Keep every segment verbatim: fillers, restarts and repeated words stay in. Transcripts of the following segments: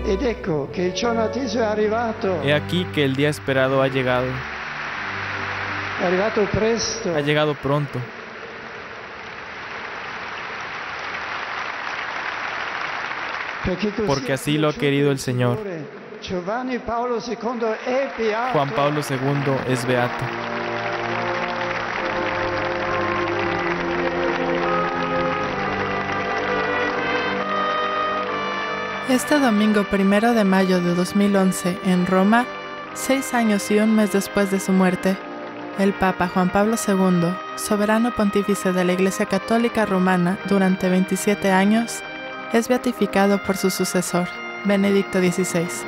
Ed ecco che il giorno atteso è arrivato. He aquí que el día esperado ha llegado. È arrivato presto. Ha llegado pronto. Porque así lo ha querido el Señor. Giovanni Paolo segundo è beato. Juan Pablo segundo es beato. Este domingo primero de mayo de dos mil once, en Roma, seis años y un mes después de su muerte, el Papa Juan Pablo segundo, soberano pontífice de la Iglesia Católica Romana durante veintisiete años, es beatificado por su sucesor, Benedicto dieciséis.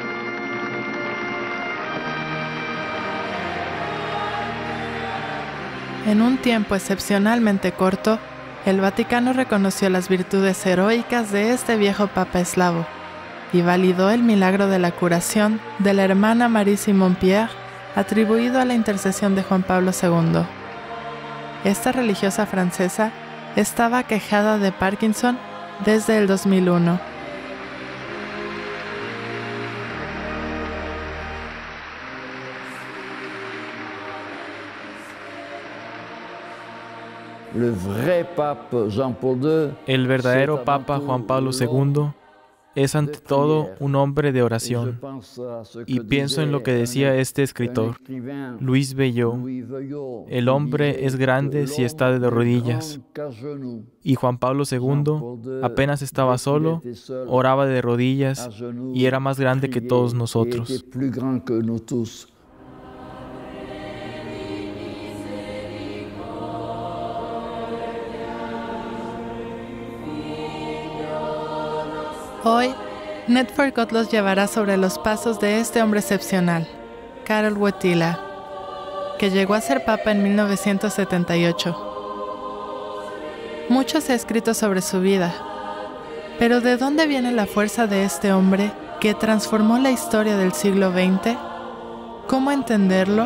En un tiempo excepcionalmente corto, el Vaticano reconoció las virtudes heroicas de este viejo papa eslavo y validó el milagro de la curación de la hermana Marie Simon-Pierre, atribuido a la intercesión de Juan Pablo segundo. Esta religiosa francesa estaba aquejada de Parkinson desde el dos mil uno. El verdadero Papa Juan Pablo segundo es ante todo un hombre de oración. Y pienso en lo que decía este escritor, Luis Bellot: el hombre es grande si está de rodillas. Y Juan Pablo segundo apenas estaba solo, oraba de rodillas y era más grande que todos nosotros. Hoy, Network los llevará sobre los pasos de este hombre excepcional, Karol Wojtyła, que llegó a ser papa en mil novecientos setenta y ocho. Mucho se ha escrito sobre su vida, pero ¿de dónde viene la fuerza de este hombre que transformó la historia del siglo veinte? ¿Cómo entenderlo?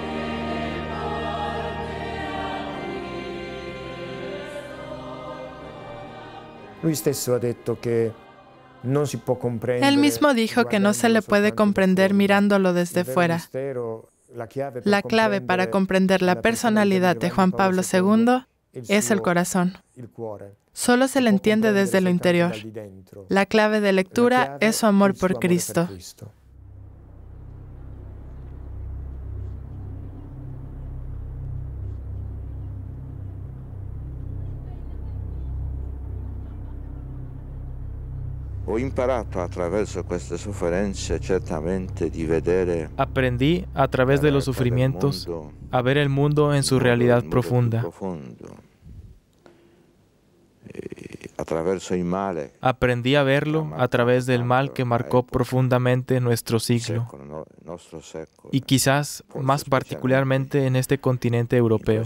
Lui stesso ha detto che Él mismo dijo que no se le puede comprender mirándolo desde fuera. La clave para comprender la personalidad de Juan Pablo segundo es el corazón. Solo se le entiende desde lo interior. La clave de lectura es su amor por Cristo. Aprendí a través de los sufrimientos a ver el mundo en su realidad profunda. Aprendí a verlo a través del mal que marcó profundamente nuestro siglo y quizás más particularmente en este continente europeo.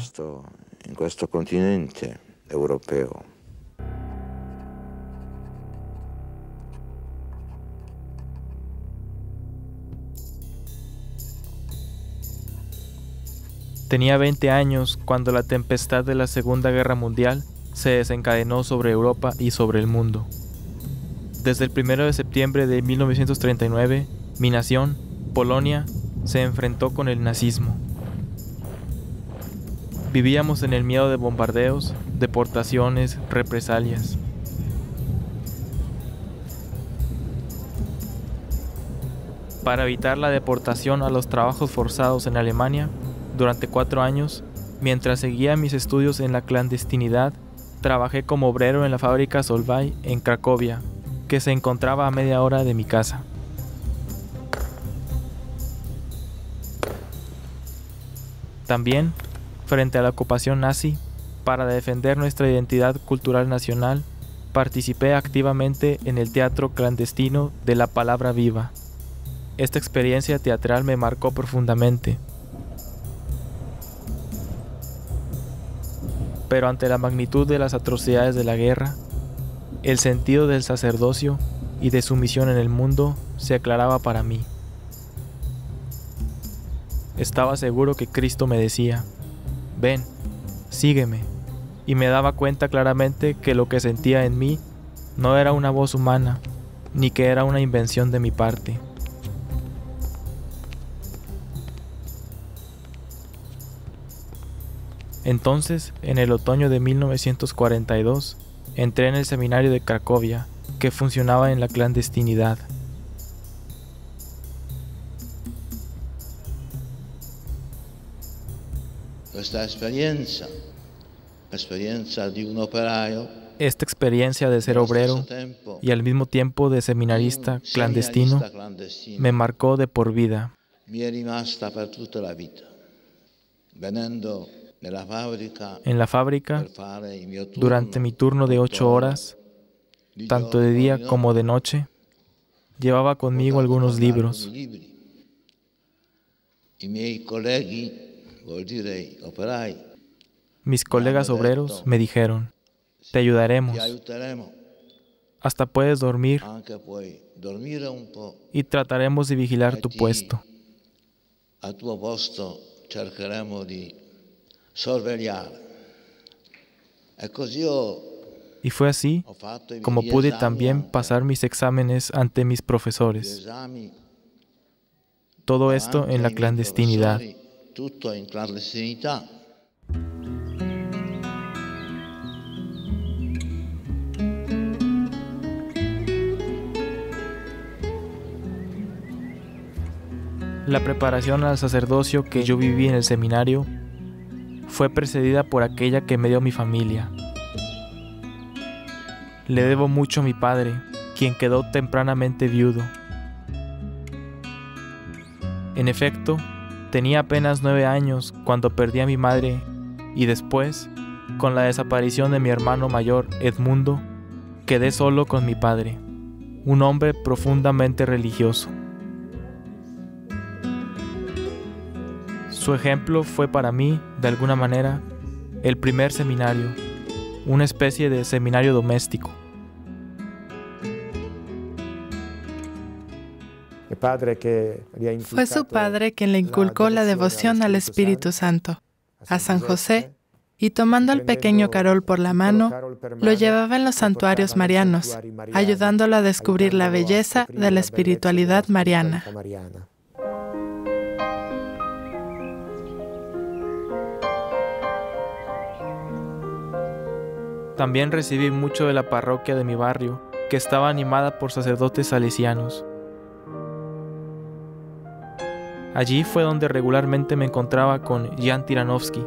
Tenía veinte años cuando la tempestad de la Segunda Guerra Mundial se desencadenó sobre Europa y sobre el mundo. Desde el primero de septiembre de mil novecientos treinta y nueve, mi nación, Polonia, se enfrentó con el nazismo. Vivíamos en el miedo de bombardeos, deportaciones, represalias. Para evitar la deportación a los trabajos forzados en Alemania, durante cuatro años, mientras seguía mis estudios en la clandestinidad, trabajé como obrero en la fábrica Solvay en Cracovia, que se encontraba a media hora de mi casa. También, frente a la ocupación nazi, para defender nuestra identidad cultural nacional, participé activamente en el teatro clandestino de La Palabra Viva. Esta experiencia teatral me marcó profundamente. Pero ante la magnitud de las atrocidades de la guerra, el sentido del sacerdocio y de su misión en el mundo se aclaraba para mí. Estaba seguro que Cristo me decía: ven, sígueme, y me daba cuenta claramente que lo que sentía en mí no era una voz humana, ni que era una invención de mi parte. Entonces, en el otoño de mil novecientos cuarenta y dos, entré en el seminario de Cracovia, que funcionaba en la clandestinidad. Esta experiencia, experiencia de un operario, Esta experiencia de ser obrero y al mismo tiempo de seminarista clandestino me marcó de por vida. mi è rimasta per tutta la vita. Venendo nella fabbrica, En la fábrica, per fare il mio turno, durante mi turno de ocho horas, di tanto de día giorno, como de noche, llevaba conmigo algunos libros. alcuni libri. I miei colleghi, vuol dire operai, Mis colegas obreros me dijeron, te ayudaremos, ti aiuteremo, hasta puedes dormir anche puoi dormire un po', y trataremos de vigilar tu ti- puesto. al tuo posto cercheremo di sorvegliare. E così ho, Y fue así ho fatto i miei como pude esami también anche, pasar mis exámenes ante mis gli profesores. esami Todo esto davanti en la ai miei clandestinidad. professori, tutto in clandestinità. La preparación al sacerdocio que yo viví en el seminario fue precedida por aquella que me dio mi familia. Le debo mucho a mi padre, quien quedó tempranamente viudo. En efecto, tenía apenas nueve años cuando perdí a mi madre y después, con la desaparición de mi hermano mayor, Edmundo, quedé solo con mi padre, un hombre profundamente religioso. Su ejemplo fue para mí, de alguna manera, el primer seminario, una especie de seminario doméstico. Fue su padre quien le inculcó la devoción al Espíritu Santo, a San José, y tomando al pequeño Carol por la mano, lo llevaba en los santuarios marianos, ayudándolo a descubrir la belleza de la espiritualidad mariana. También recibí mucho de la parroquia de mi barrio, que estaba animada por sacerdotes salesianos. Allí fue donde regularmente me encontraba con Jan Tyranowski.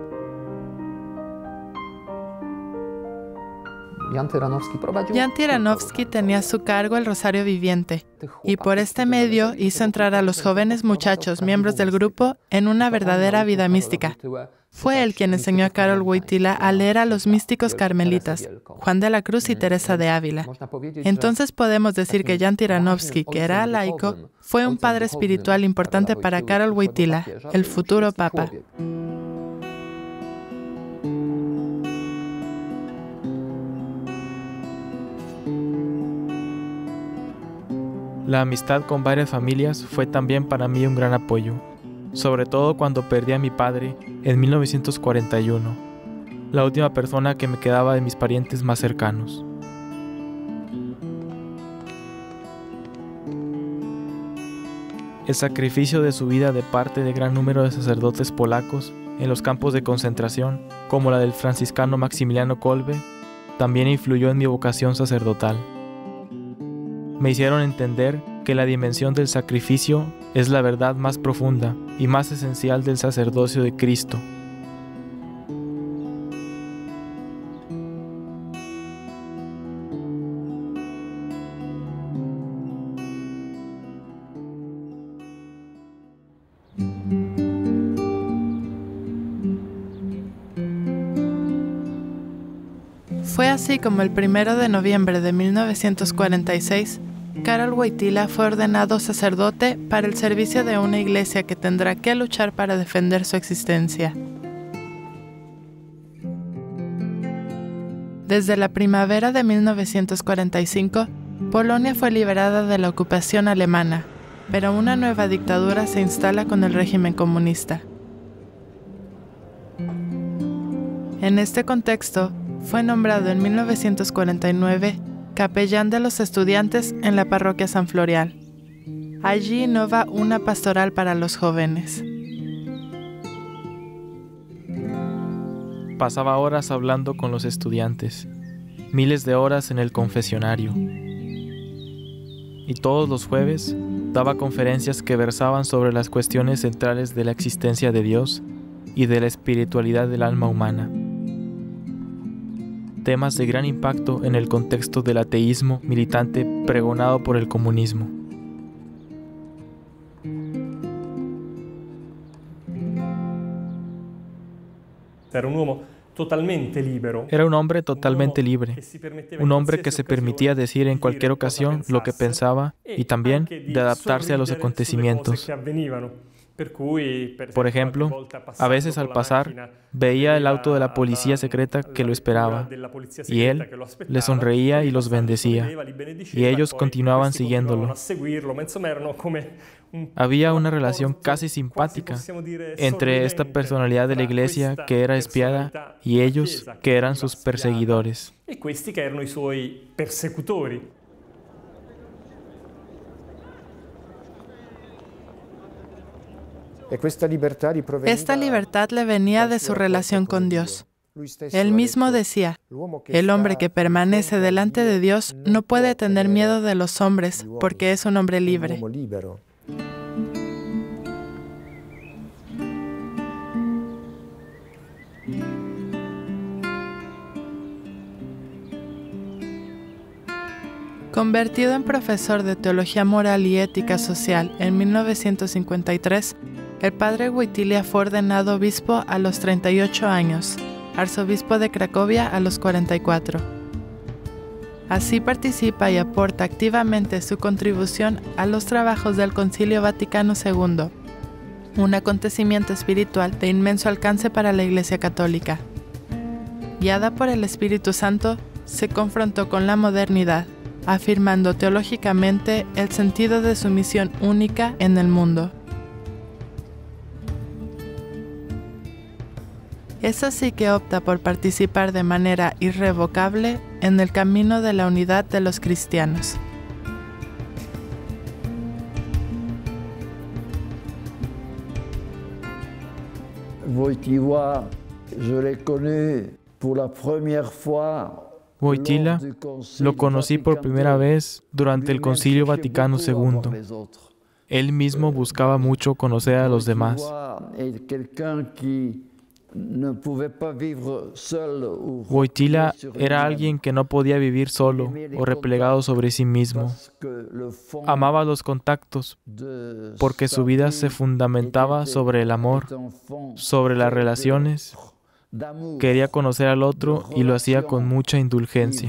Jan Tyranowski tenía a su cargo el Rosario Viviente, y por este medio hizo entrar a los jóvenes muchachos miembros del grupo en una verdadera vida mística. Fue él quien enseñó a Karol Wojtyła a leer a los místicos carmelitas, Juan de la Cruz y Teresa de Ávila. Entonces podemos decir que Jan Tyranowski, que era laico, fue un padre espiritual importante para Karol Wojtyła, el futuro papa. La amistad con varias familias fue también para mí un gran apoyo, sobre todo cuando perdí a mi padre en mil novecientos cuarenta y uno, la última persona que me quedaba de mis parientes más cercanos. El sacrificio de su vida de parte de gran número de sacerdotes polacos en los campos de concentración, como la del franciscano Maximiliano Kolbe, también influyó en mi vocación sacerdotal. Me hicieron entender que la dimensión del sacrificio es la verdad más profunda y más esencial del sacerdocio de Cristo. Fue así como el primero de noviembre de mil novecientos cuarenta y seis, Karol Wojtyła fue ordenado sacerdote para el servicio de una iglesia que tendrá que luchar para defender su existencia. Desde la primavera de mil novecientos cuarenta y cinco, Polonia fue liberada de la ocupación alemana, pero una nueva dictadura se instala con el régimen comunista. En este contexto, fue nombrado en mil novecientos cuarenta y nueve capellán de los estudiantes en la parroquia San Florial. Allí no va una pastoral para los jóvenes. Pasaba horas hablando con los estudiantes, miles de horas en el confesionario. Y todos los jueves daba conferencias que versaban sobre las cuestiones centrales de la existencia de Dios y de la espiritualidad del alma humana. Temas de gran impacto en el contexto del ateísmo militante pregonado por el comunismo. Era un uomo totalmente libero. Era un hombre totalmente libre, un hombre que se permitía decir en cualquier ocasión lo que pensaba y también de adaptarse a los acontecimientos. Por ejemplo, a veces al pasar, veía el auto de la policía secreta que lo esperaba, y él le sonreía y los bendecía, y ellos continuaban siguiéndolo. Había una relación casi simpática entre esta personalidad de la iglesia que era espiada y ellos que eran sus perseguidores. Esta libertad le venía de su relación con Dios. Él mismo decía, el hombre que permanece delante de Dios no puede tener miedo de los hombres porque es un hombre libre. Convertido en profesor de Teología Moral y Ética Social en mil novecientos cincuenta y tres, el padre Wojtyła fue ordenado obispo a los treinta y ocho años, arzobispo de Cracovia a los cuarenta y cuatro. Así participa y aporta activamente su contribución a los trabajos del Concilio Vaticano segundo, un acontecimiento espiritual de inmenso alcance para la Iglesia Católica. Guiada por el Espíritu Santo, se confrontó con la modernidad, afirmando teológicamente el sentido de su misión única en el mundo. Es así que opta por participar de manera irrevocable en el camino de la unidad de los cristianos. Wojtyła, je le connais pour la première fois. Wojtyła lo conocí por primera vez durante el Concilio Vaticano segundo. Él mismo buscaba mucho conocer a los demás. Wojtyła era alguien que no podía vivir solo o replegado sobre sí mismo. Amaba los contactos porque su vida se fundamentaba sobre el amor, sobre las relaciones. Quería conocer al otro y lo hacía con mucha indulgencia.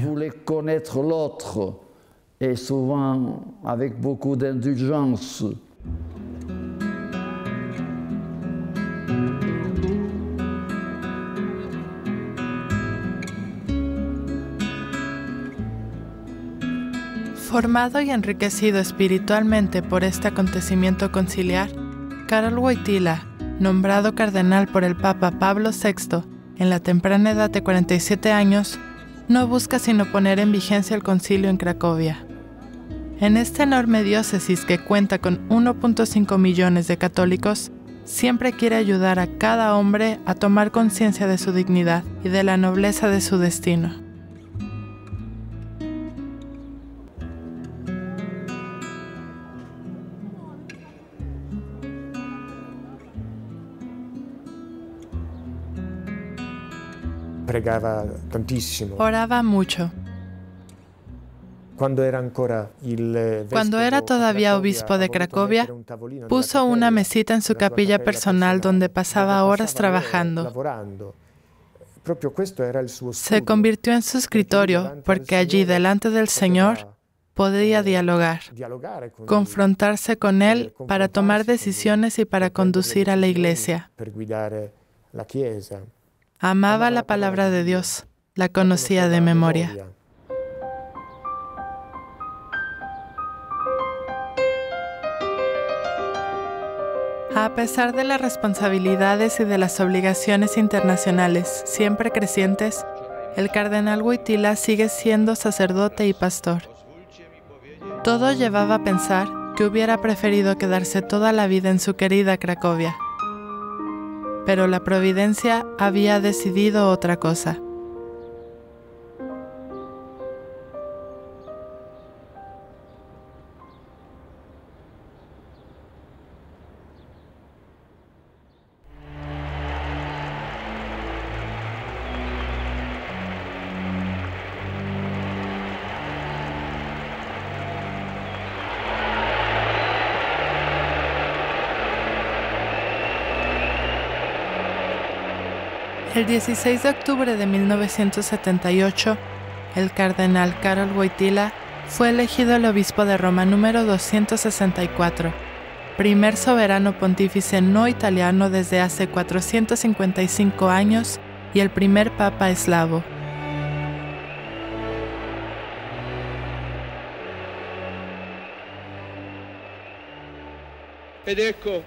Formado y enriquecido espiritualmente por este acontecimiento conciliar, Karol Wojtyła, nombrado cardenal por el Papa Pablo sexto en la temprana edad de cuarenta y siete años, no busca sino poner en vigencia el concilio en Cracovia. En esta enorme diócesis que cuenta con uno punto cinco millones de católicos, siempre quiere ayudar a cada hombre a tomar conciencia de su dignidad y de la nobleza de su destino. Oraba mucho. Cuando era, ancora il Cuando era todavía obispo de Cracovia, puso una mesita en su capilla personal donde pasaba horas trabajando. Se convirtió en su escritorio porque allí, delante del Señor, podía dialogar, confrontarse con Él para tomar decisiones y para conducir a la Iglesia. Amaba la palabra de Dios, la conocía de memoria. A pesar de las responsabilidades y de las obligaciones internacionales siempre crecientes, el cardenal Wojtyła sigue siendo sacerdote y pastor. Todo llevaba a pensar que hubiera preferido quedarse toda la vida en su querida Cracovia. Pero la providencia había decidido otra cosa. El dieciséis de octubre de mil novecientos setenta y ocho, el cardenal Karol Wojtyła fue elegido el obispo de Roma número doscientos sesenta y cuatro, primer soberano pontífice no italiano desde hace cuatrocientos cincuenta y cinco años y el primer papa eslavo. Ed ecco,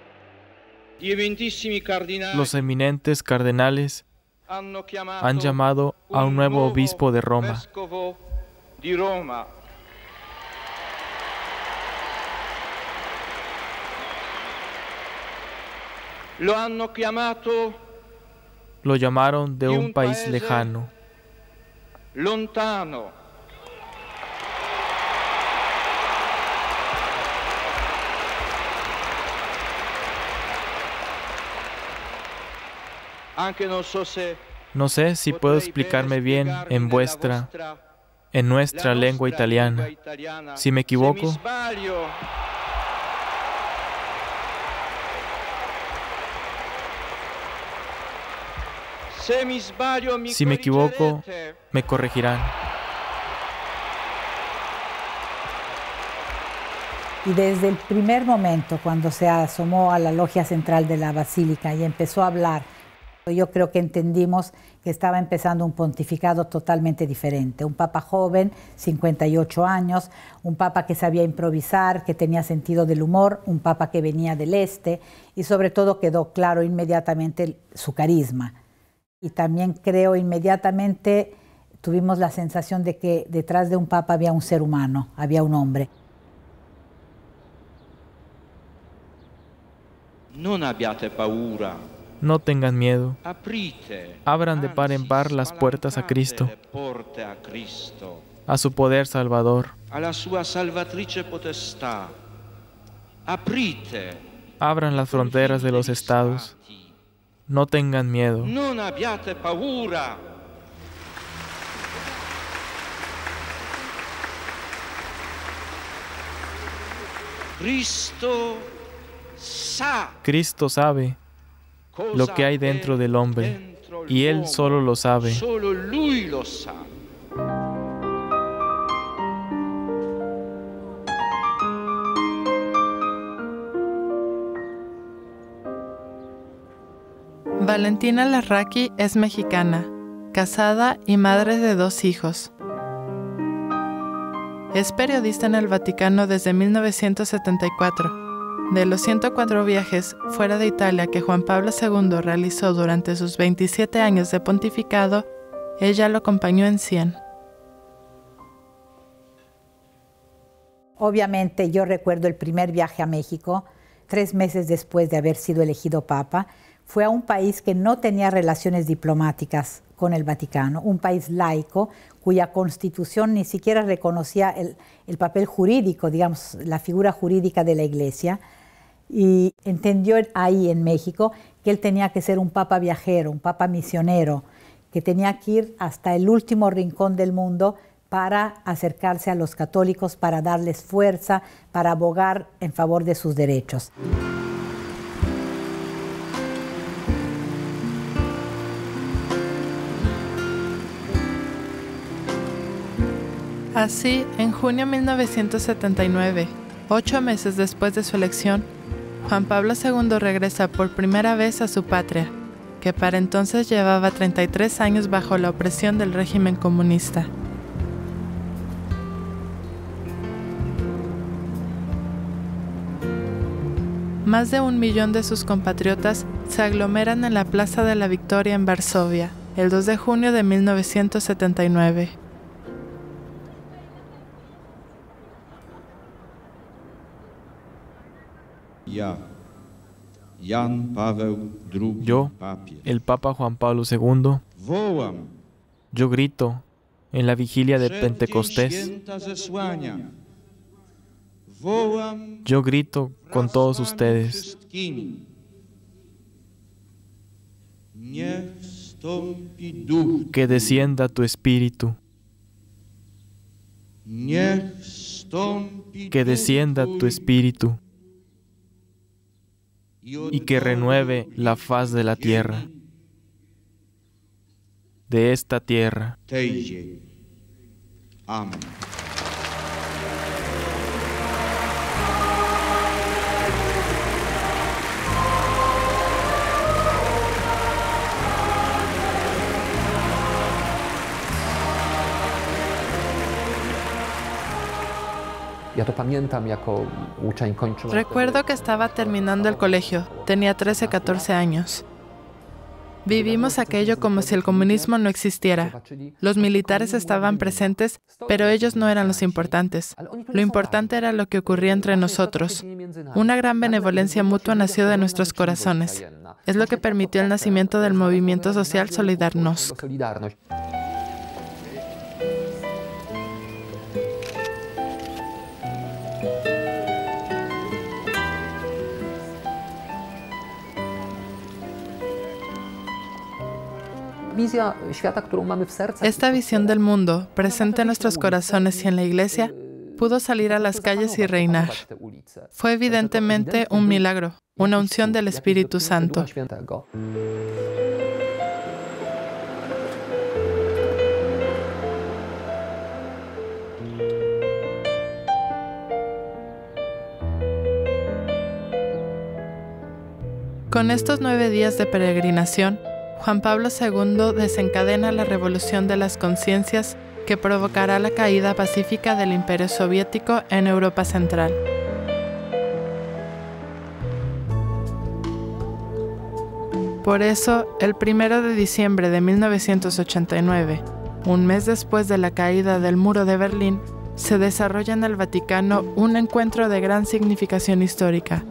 los eminentes cardenales han llamado a un nuevo obispo de Roma. Lo llamaron de un país lejano. Lontano. No sé si puedo explicarme bien en vuestra, en nuestra lengua italiana. Si me equivoco, si me equivoco, me corregirán. Y desde el primer momento, cuando se asomó a la logia central de la basílica y empezó a hablar, yo creo que entendimos que estaba empezando un pontificado totalmente diferente. Un papa joven, cincuenta y ocho años, un papa que sabía improvisar, que tenía sentido del humor, un papa que venía del este y sobre todo quedó claro inmediatamente su carisma. Y también creo inmediatamente tuvimos la sensación de que detrás de un papa había un ser humano, había un hombre. Non abbiate paura. No tengan miedo. Abran de par en par las puertas a Cristo, a su poder salvador. Abran las fronteras de los estados. No tengan miedo. Non abbiate paura. Cristo sa. Cristo sabe lo que hay dentro del hombre, y Él solo lo sabe. Solo Lui lo sa. Valentina Larraqui es mexicana, casada y madre de dos hijos. Es periodista en el Vaticano desde mil novecientos setenta y cuatro. De los ciento cuatro viajes fuera de Italia que Juan Pablo segundo realizó durante sus veintisiete años de pontificado, ella lo acompañó en cien. Obviamente yo recuerdo el primer viaje a México, tres meses después de haber sido elegido papa. Fue a un país que no tenía relaciones diplomáticas con el Vaticano, un país laico cuya constitución ni siquiera reconocía el, el papel jurídico, digamos, la figura jurídica de la Iglesia. Y entendió ahí en México que él tenía que ser un papa viajero, un papa misionero, que tenía que ir hasta el último rincón del mundo para acercarse a los católicos, para darles fuerza, para abogar en favor de sus derechos. Así, en junio de mil novecientos setenta y nueve, ocho meses después de su elección, Juan Pablo segundo regresa por primera vez a su patria, que para entonces llevaba treinta y tres años bajo la opresión del régimen comunista. Más de un millón de sus compatriotas se aglomeran en la Plaza de la Victoria en Varsovia, el dos de junio de mil novecientos setenta y nueve. Yo, el Papa Juan Pablo segundo, yo grito en la vigilia de Pentecostés. Yo grito con todos ustedes. Que descienda tu espíritu. Que descienda tu espíritu. Y que renueve la faz de la tierra. De esta tierra. Amén. Recuerdo que estaba terminando el colegio, tenía trece, catorce años. Vivimos aquello como si el comunismo no existiera. Los militares estaban presentes, pero ellos no eran los importantes. Lo importante era lo que ocurría entre nosotros. Una gran benevolencia mutua nació de nuestros corazones. Es lo que permitió el nacimiento del movimiento social Solidarność. Esta visión del mundo, presente en nuestros corazones y en la Iglesia, pudo salir a las calles y reinar. Fue evidentemente un milagro, una unción del Espíritu Santo. Con estos nueve días de peregrinación, Juan Pablo segundo desencadena la revolución de las conciencias que provocará la caída pacífica del Imperio Soviético en Europa Central. Por eso, el primero de diciembre de mil novecientos ochenta y nueve, un mes después de la caída del Muro de Berlín, se desarrolla en el Vaticano un encuentro de gran significación histórica.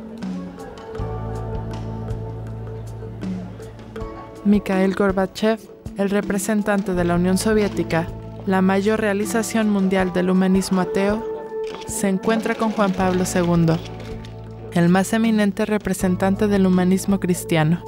Mikhail Gorbachev, el representante de la Unión Soviética, la mayor realización mundial del humanismo ateo, se encuentra con Juan Pablo segundo, el más eminente representante del humanismo cristiano.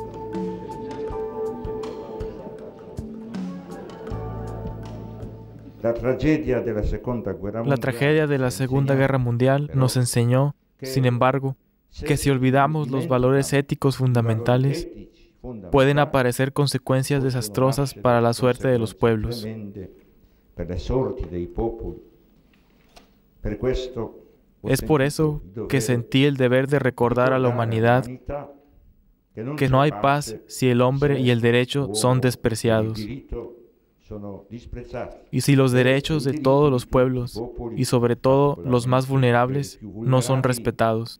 La tragedia de la Segunda Guerra Mundial nos enseñó, sin embargo, que si olvidamos los valores éticos fundamentales, pueden aparecer consecuencias desastrosas para la suerte de los pueblos. Es por eso que sentí el deber de recordar a la humanidad que no hay paz si el hombre y el derecho son despreciados. Y si los derechos de todos los pueblos, y sobre todo los más vulnerables, no son respetados.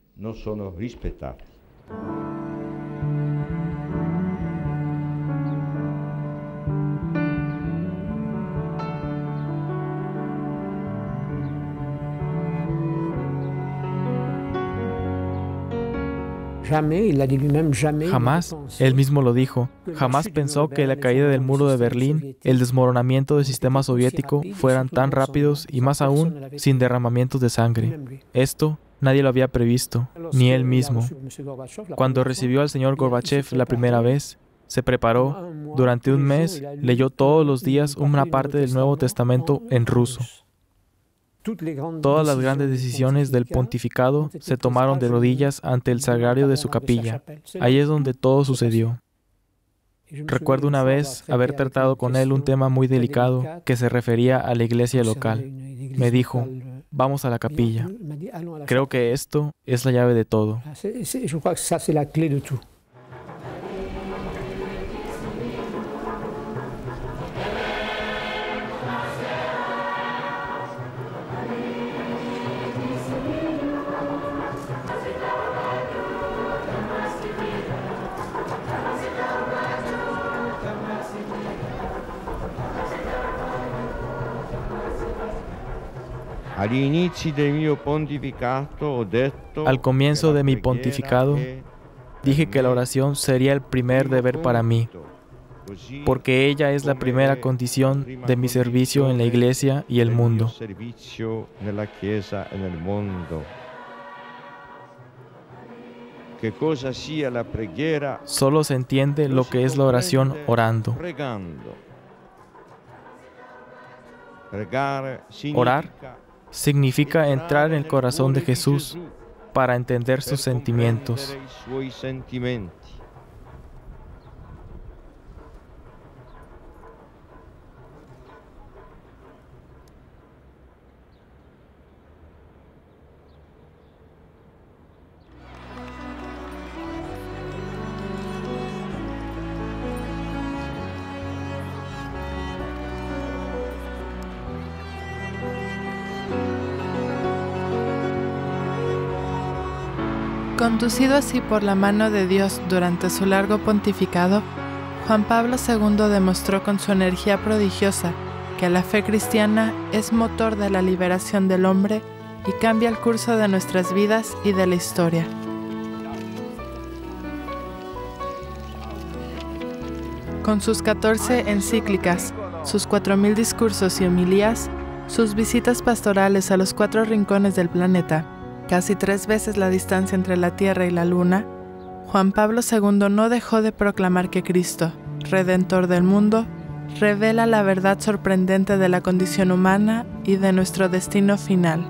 Jamás, él mismo lo dijo, jamás pensó que la caída del muro de Berlín, el desmoronamiento del sistema soviético fueran tan rápidos y más aún sin derramamientos de sangre. Esto nadie lo había previsto, ni él mismo. Cuando recibió al señor Gorbachev la primera vez, se preparó, durante un mes, leyó todos los días una parte del Nuevo Testamento en ruso. Todas las grandes decisiones del pontificado se tomaron de rodillas ante el sagrario de su capilla. Ahí es donde todo sucedió. Recuerdo una vez haber tratado con él un tema muy delicado que se refería a la iglesia local. Me dijo, vamos a la capilla. Creo que esto es la llave de todo. Al comienzo de mi pontificado, dije que la oración sería el primer deber para mí, porque ella es la primera condición de mi servicio en la Iglesia y el mundo. Solo se entiende lo que es la oración orando. Orar significa entrar en el corazón de Jesús para entender sus sentimientos. Conducido así por la mano de Dios durante su largo pontificado, Juan Pablo segundo demostró con su energía prodigiosa que la fe cristiana es motor de la liberación del hombre y cambia el curso de nuestras vidas y de la historia. Con sus catorce encíclicas, sus cuatro mil discursos y homilías, sus visitas pastorales a los cuatro rincones del planeta, casi tres veces la distancia entre la Tierra y la Luna, Juan Pablo segundo no dejó de proclamar que Cristo, Redentor del mundo, revela la verdad sorprendente de la condición humana y de nuestro destino final.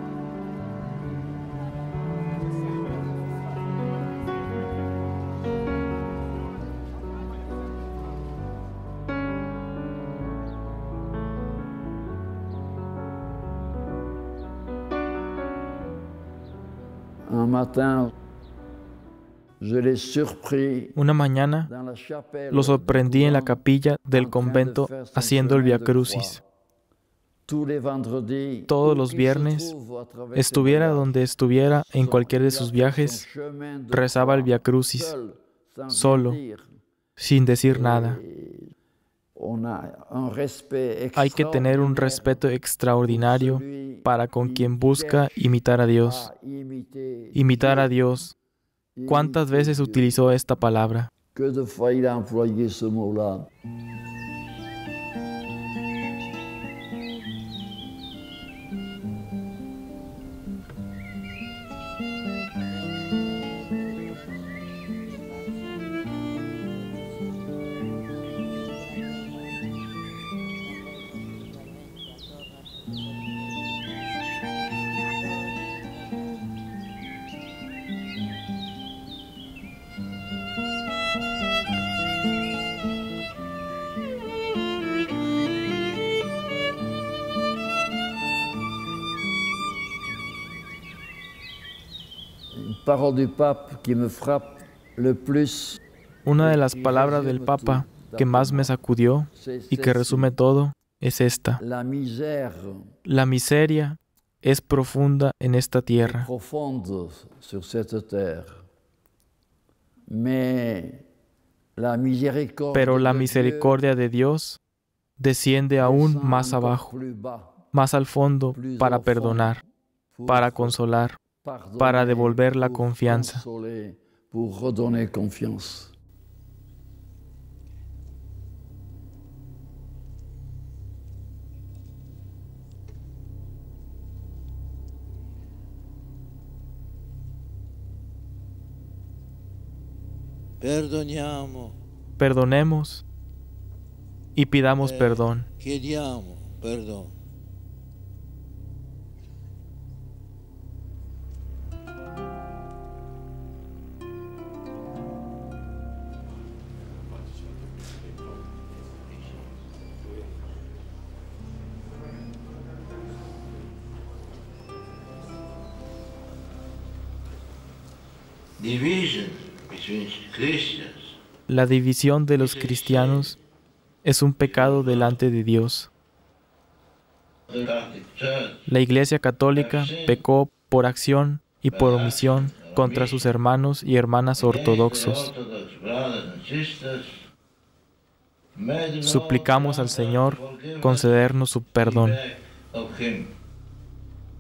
Una mañana lo sorprendí en la capilla del convento haciendo el Via Crucis. Todos los viernes, estuviera donde estuviera en cualquier de sus viajes, rezaba el Via Crucis, solo, sin decir nada. Hay que tener un respeto extraordinario para con quien busca imitar a Dios. Imitar a Dios. ¿Cuántas veces utilizó esta palabra? Una de las palabras del Papa que más me sacudió y que resume todo es esta: la miseria es profunda en esta tierra, pero la misericordia de Dios desciende aún más abajo, más al fondo, para perdonar, para consolar, para devolver la confianza. Perdoniamo. Perdonemos y pidamos perdón. Chiediamo perdono. La división de los cristianos es un pecado delante de Dios. La Iglesia Católica pecó por acción y por omisión contra sus hermanos y hermanas ortodoxos. Suplicamos al Señor concedernos su perdón.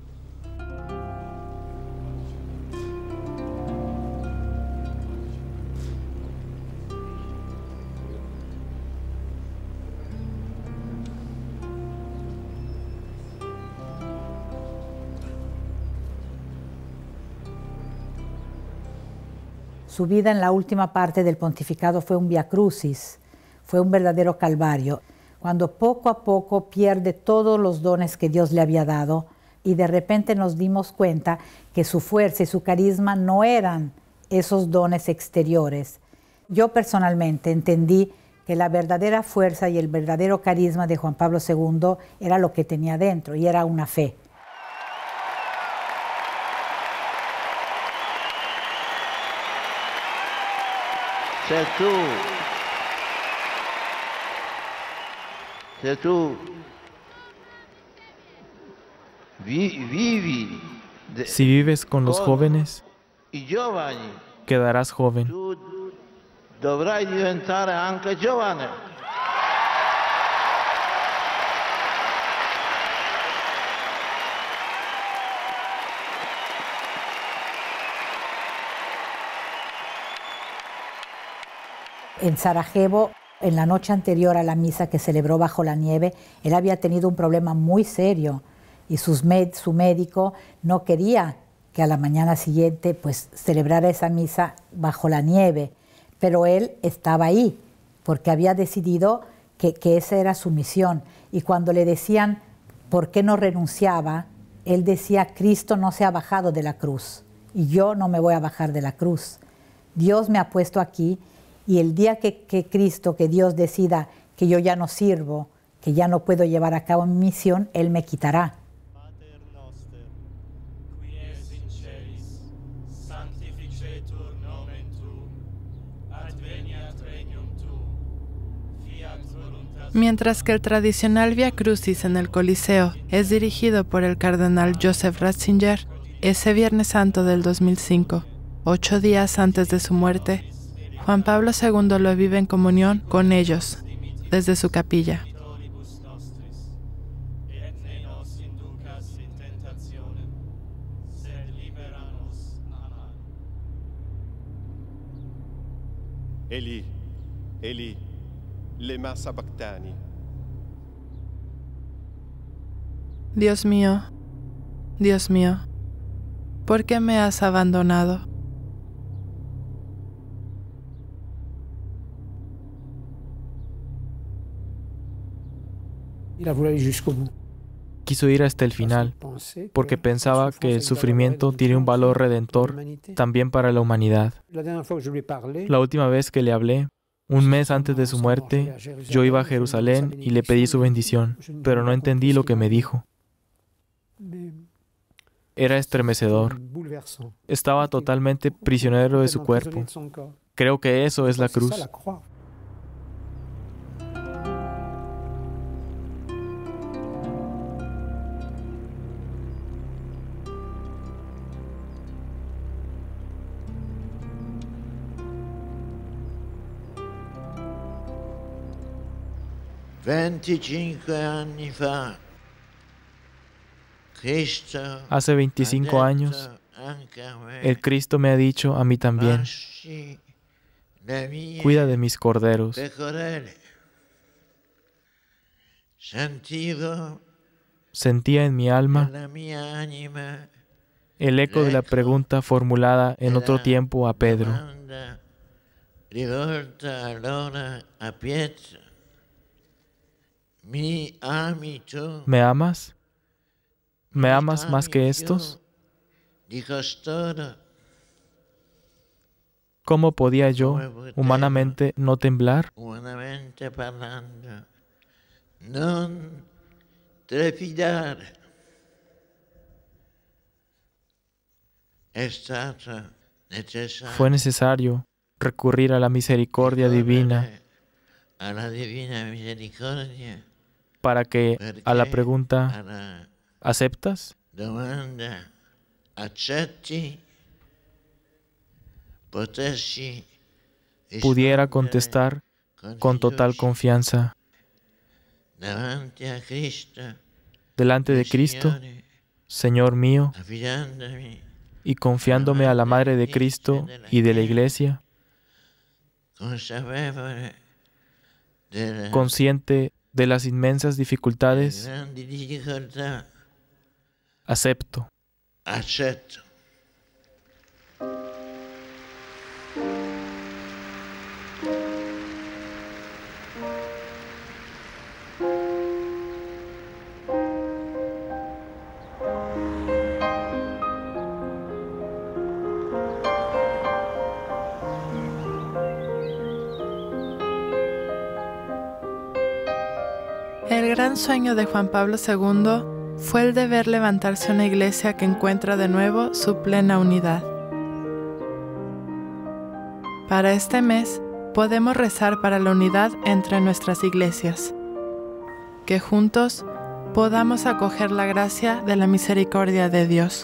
Su vida en la última parte del pontificado fue un via crucis, fue un verdadero calvario, cuando poco a poco pierde todos los dones que Dios le había dado y de repente nos dimos cuenta que su fuerza y su carisma no eran esos dones exteriores. Yo personalmente entendí que la verdadera fuerza y el verdadero carisma de Juan Pablo segundo era lo que tenía dentro y era una fe. Se tú, se tú vi, vivi de, Si vives con los jóvenes, i giovani, quedarás joven. tu dovrai diventare anche giovane. En Sarajevo, en la noche anterior a la misa que celebró bajo la nieve, él había tenido un problema muy serio y sus med, su médico no quería que a la mañana siguiente pues, celebrara esa misa bajo la nieve, pero él estaba ahí porque había decidido que, que esa era su misión. Y cuando le decían por qué no renunciaba, él decía, Cristo no se ha bajado de la cruz y yo no me voy a bajar de la cruz. Dios me ha puesto aquí. Y el día que, que Cristo, que Dios decida que yo ya no sirvo, que ya no puedo llevar a cabo mi misión, Él me quitará. Mientras que el tradicional Via Crucis en el Coliseo es dirigido por el cardenal Joseph Ratzinger, ese Viernes Santo del dos mil cinco, ocho días antes de su muerte, Juan Pablo segundo lo vive en comunión con ellos, desde su capilla. Eli, Eli, lema sabachthani. Dios mío, Dios mío, ¿por qué me has abandonado? Quiso ir hasta el final, porque pensaba que el sufrimiento tiene un valor redentor también para la humanidad. La última vez que le hablé, un mes antes de su muerte, yo iba a Jerusalén y le pedí su bendición, pero no entendí lo que me dijo. Era estremecedor. Estaba totalmente prisionero de su cuerpo. Creo que eso es la cruz. venticinque anni fa, Cristo Hace veinticinco años, el Cristo me ha dicho a mí también, cuida de mis corderos. Sentía en mi alma el eco de la pregunta formulada en otro tiempo a Pedro. ¿Me amas? ¿Me amas más que estos? ¿Cómo podía yo, humanamente, no temblar? Fue necesario recurrir a la misericordia divina para que a la pregunta ¿aceptas? Pudiera contestar con total confianza. Delante de Cristo, Señor mío, y confiándome a la Madre de Cristo y de la Iglesia, consciente de las inmensas dificultades, acepto. Acepto. El gran sueño de Juan Pablo segundo fue el de ver levantarse una iglesia que encuentra de nuevo su plena unidad. Para este mes, podemos rezar para la unidad entre nuestras iglesias, que juntos podamos acoger la gracia de la misericordia de Dios.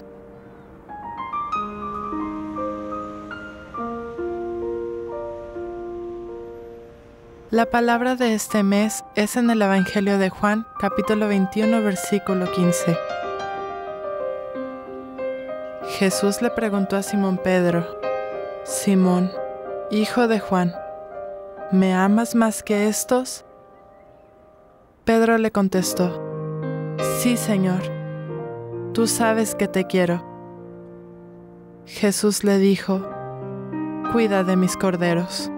La palabra de este mes es en el Evangelio de Juan, capítulo veintiuno, versículo quince. Jesús le preguntó a Simón Pedro: Simón, hijo de Juan, ¿me amas más que estos? Pedro le contestó: Sí, Señor, tú sabes que te quiero. Jesús le dijo: Cuida de mis corderos.